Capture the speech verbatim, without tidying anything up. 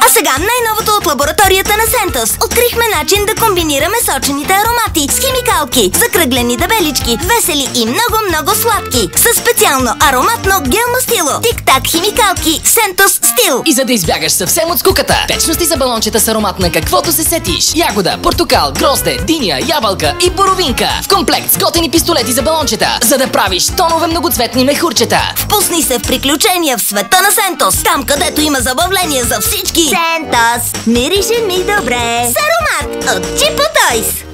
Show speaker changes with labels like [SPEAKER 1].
[SPEAKER 1] А сега най-новото от лабораторията на Сентос. Открихме начин да комбинираме сочените аромати с химикалки, закръглени дебелички, весели и много-много сладки. Със специално ароматно гел мастило. Тик-так химикалки Сентос Стил.
[SPEAKER 2] И за да избягаш съвсем от скуката, вечности за балончета с аромат на каквото се сетиш. Ягода, портокал, грозде, диня, ябълка и боровинка. В комплект с готини пистолети за балончета, за да правиш тонове многоцветни мехурчета.
[SPEAKER 1] Впусни се в приключения в света на Сентос. Там, където има забавление за всички. Сентос. Мирише ми добре. С аромат от Чипо Тойс.